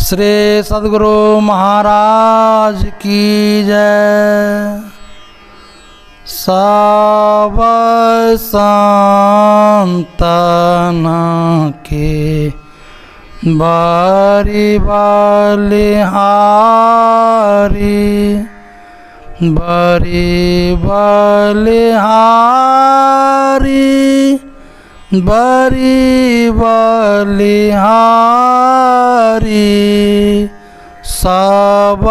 श्री सद्गुरु महाराज की जय। सब संतन के बारी बलिहारी, बरी बलिहारी, बरी बलिहारी। सब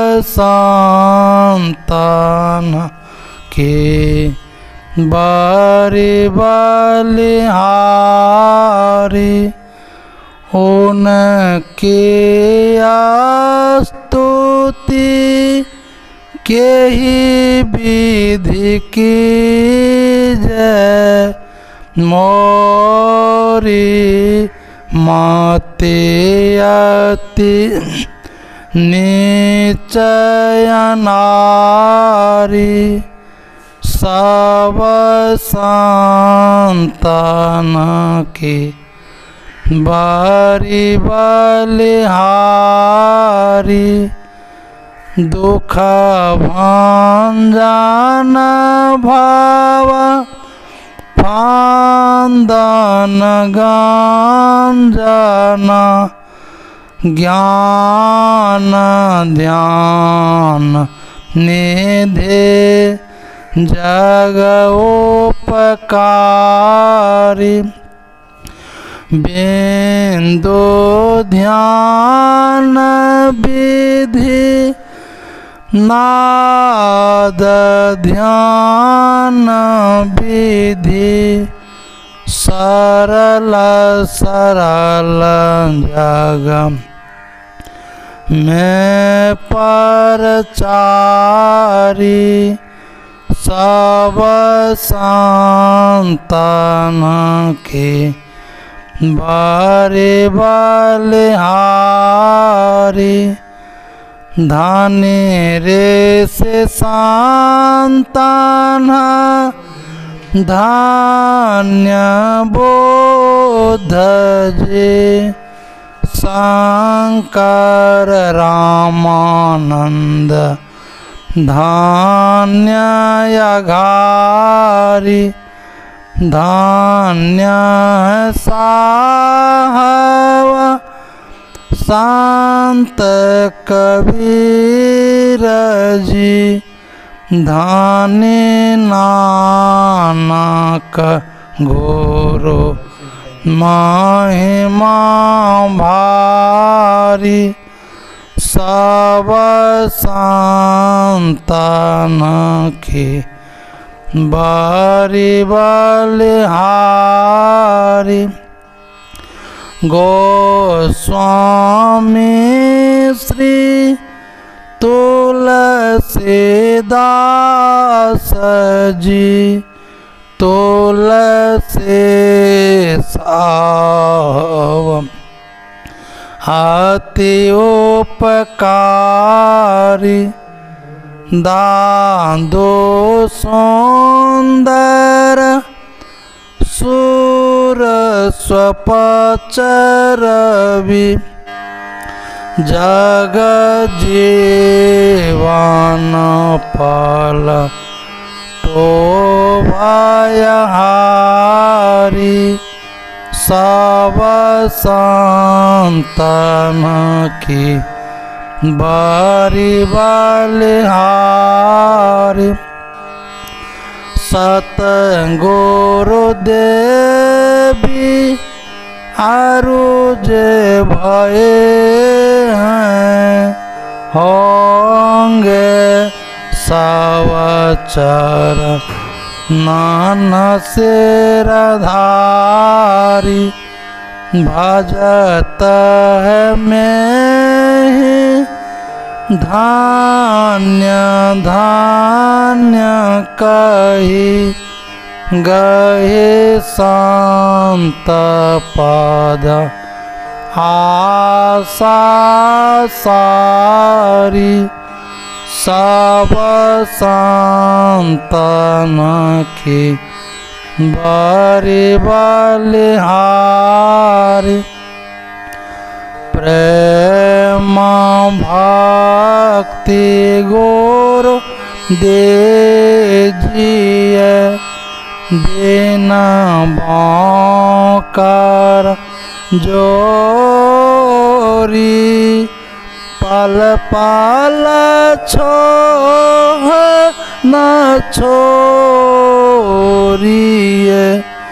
संतन के बारी बलिहारी, उनके स्तुति के ही विधि की जय। मोरी मति अति निचय नारी, सब संतन के बारी बलिहारी। दुख भंजन भव फांदन गंजन, ज्ञान ध्यान निधे जगोपकारी। बिंदु ध्यान विधि नाद ध्यान विधि, सरल सरल जग में परचारी। सब संतन के बारी बलिहारी, धानी रे से संतन धान्य बोध जे। शंकर रामानंद धान्य अघारी, धान्य साहब संत कबीर जी। धानी नानक गुरु महिमा भारी, सब संतन के बारी बलिहारी। गोस्वामी श्री तुलसीदास जी, तुलसी साव अति उपकारी। दादो सुंदर सुर स्वपचरवि, जग जीवन पाल शोभायहारी। सब संतन की बारी बलिहारी। सतगुरुदेवी आरुजे भये हैं, होंगे सवचर नन सिरधारी। भजत है में धान्य धान्य कही, गहे संत पद आशा सारी। सब संतन की बारी बलिहारी। प्रेम भक्ति गुरु दीजिए, बिना भौंकर जोरी, पल पल न छोड़िए,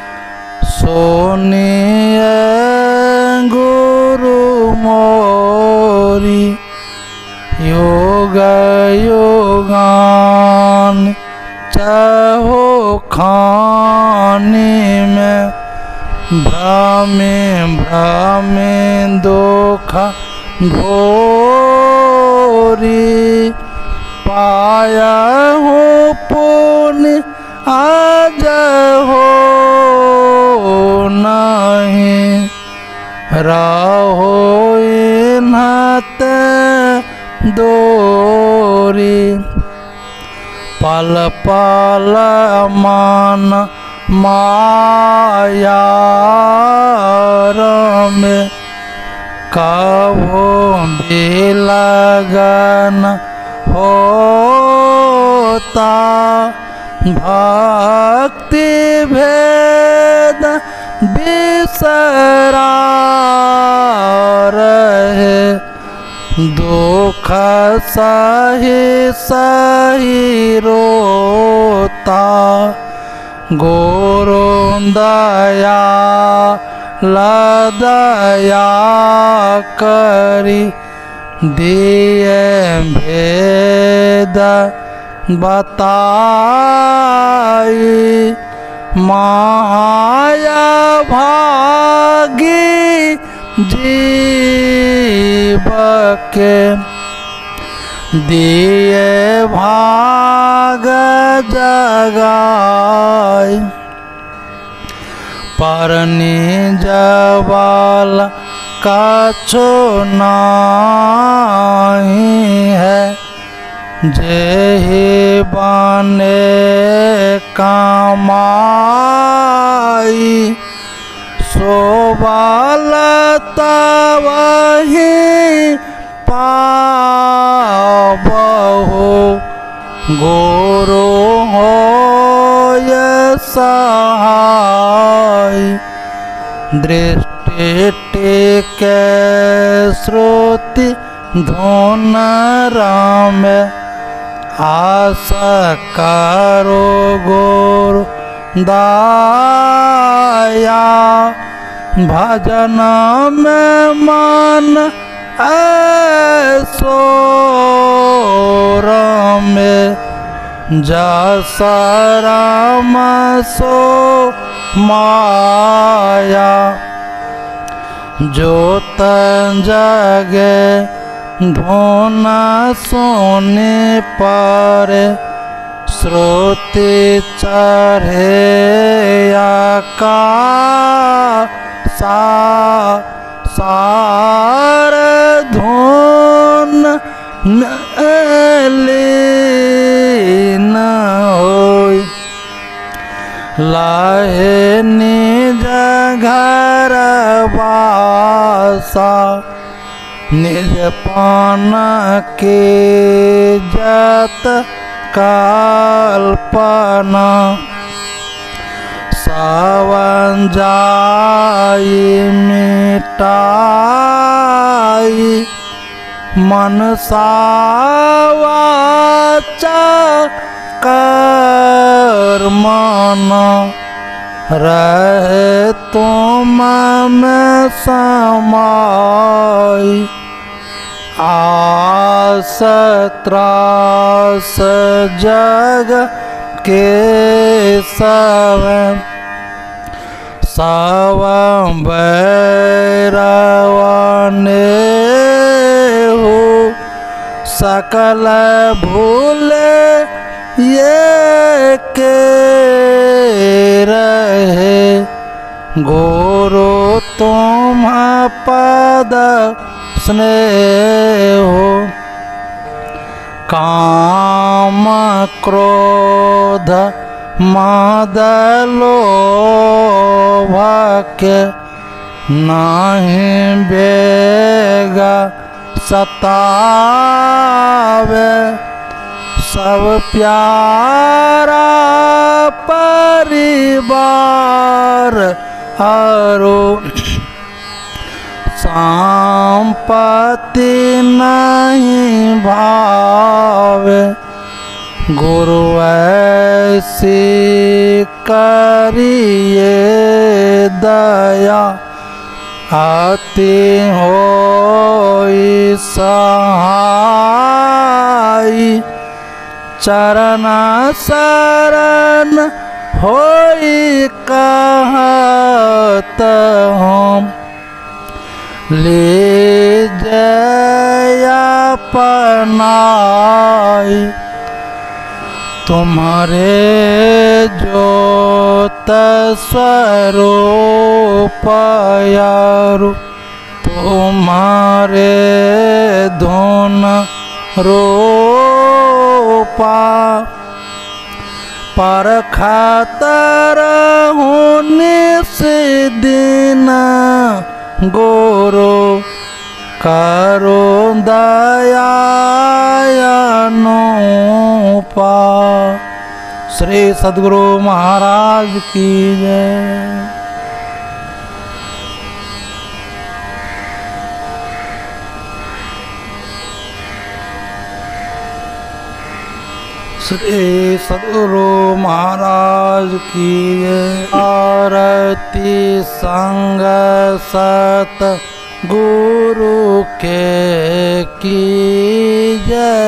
सुनिए गुरु मोरी। योग योगान चाहो खाने में, भ्रमे भ्रमे दुख घोरी, पाया हो पुण्य आज हो नहीं, रहो नाते दोरी। पल पल मन माया में, कभो भी लगन होता, भक्ति भेद बिसरा रहे, दुख सही सही रोता, गुरु दया दया करी, दिए भेद बताई, माया भागी जीव के, दिए भाग जगाई। परनी जवाल कछु नहीं है, जेहि बने कमाई, सोबाल तवहि पाबहु, गुरु होय सहाय। दृष्टि टिके श्रुति धुन राम, आस करो गुरु दाया, भजन में मन ऐसो में, जस राम सो माया, जोत जगे धुन सोने पर, श्रुति चढ़े आकाशा, सार धुन लीन होय, लाहे निज घर वासा, निज पान के जत कल्पना, सावन जाई मिटाई, मन सावाचा कर्मन, रहे तुम में समाई, आस त्रास जग के सब, बैरवाने हो, सकल भूले ये के रहे, गुरु तुम पद स्नेह, काम क्रोध मद लोभ के नहीं बेगा सतावे सब प्यारा परिवार हरो संपत्ति नहीं भावे गुरु ऐसी करिए दया अति होई सहाय चरण शरण होई कहत हम ले जया पनाई तुम्हारे ज्योत स्वरूप यारु तुम्हारे धुन रूपा पर खातर होने से दिन गुरु करो दयानुपा। श्री सद्गुरु महाराज की जय। श्री सद्गुरु महाराज की जय। आरती संग सत गुरु के कीजय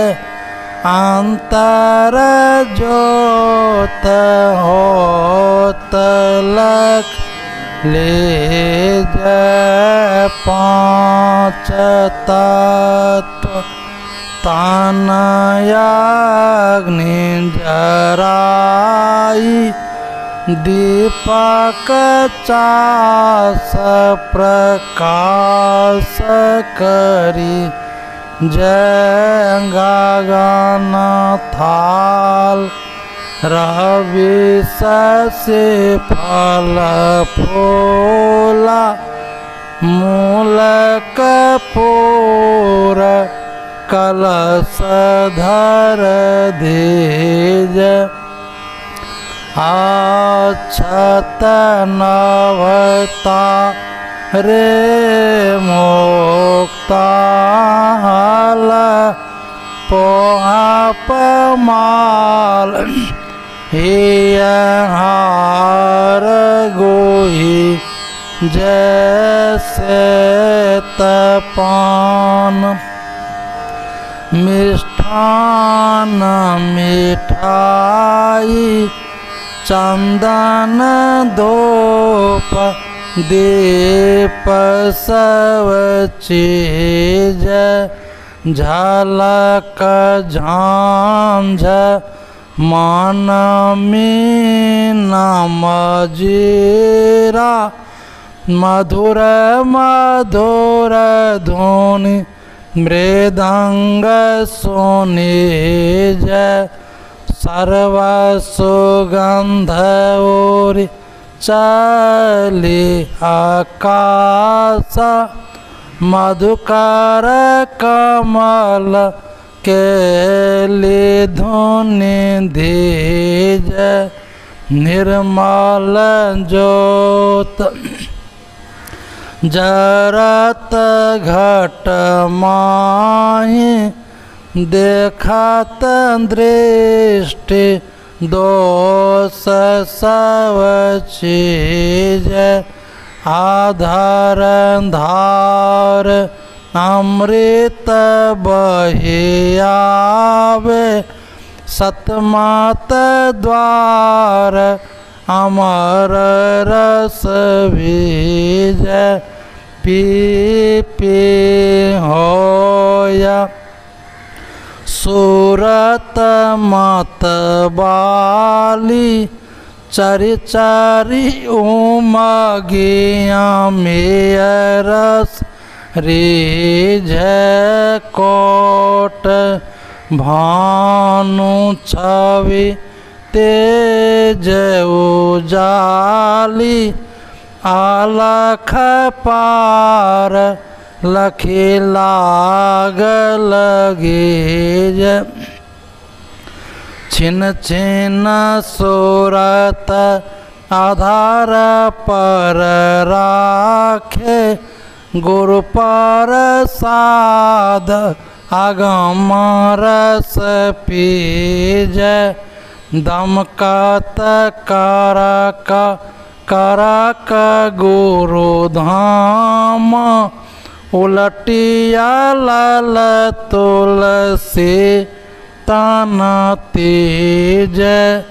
अंतर ज्योत होत लख ले जय पांच तत्व तनयाग्नि जराई दीपक चास प्रकाश करी जय गगन थाल रवि से फल फूला मूल कपूर कलश धर धीज अक्षत नवता रे मुक्ता हल पोहा पमाल हार गोही जैसे तपान मिष्ठान मिठाई चंदन धूप दीप सब चीज झलक झांझ मन मीना मजीरा मधुर मधुर ध्वनि मृदंग सोनी जय सर्व सुगंध ओरि चली आकाश मधुकर कमल केली धुनि धीज निर्मल ज्योत जरत घट माही देखत दृष्टि दोष सब चीज आधार धार अमृत बहियावे सतमात द्वार अमर रस बीज पी पी होया सूरत मत बाली चरि चरि उमगिया मेरस रिझ कोट भानु छवि तेज उजाली आलख पार लखी लाग लगे जय। छिन छिन सूरत आधार पर राखे, गुरु प्रसाद आगम रस पीजै। दमकत करक गुरु धाम, उलटिया लाल तुलसी तन तेज।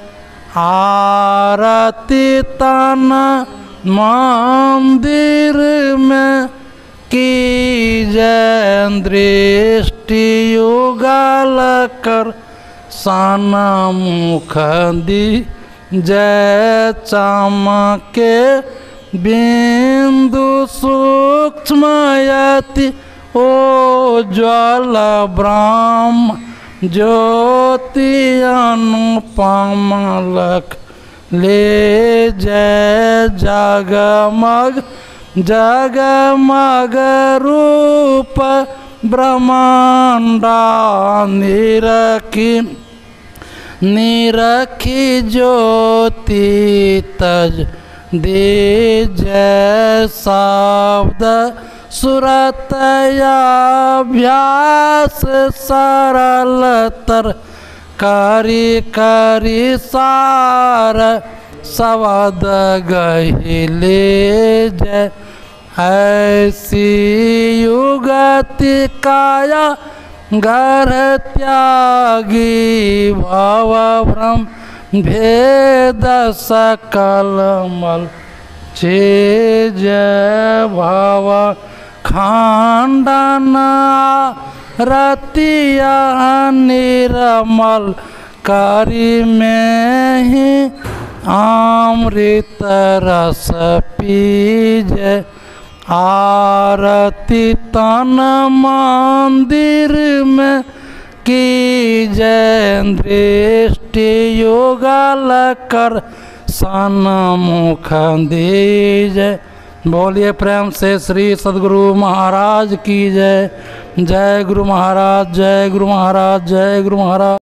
आरती तन मंदिर में कीजै, दृष्टि युगल कर सन मुख दी जय। चमके बिंदु सूक्ष्मयति उज्ज्वल ब्रह्म ज्योति अनुपम लख ले जय। जगमग जगमग रूप ब्रह्मांडा निरखी निरखी ज्योति तज दे जय। शब्द सुरतयाभ्यास सरलतर करी करी सार शब्द गहिले जय। ऐसी युगति काया घर त्यागी, भव भ्रम भेद सकल मल छे जय। भव खंडन रतिया निर्मल करी में ही अमृत रस पीजै। आरती तन मंदिर में कीजै, दृष्टि युगल कर सन मुख दीजै। बोलिए प्रेम से श्री सद्गुरु महाराज की जय। जय गुरु महाराज, जय गुरु महाराज, जय गुरु महाराज।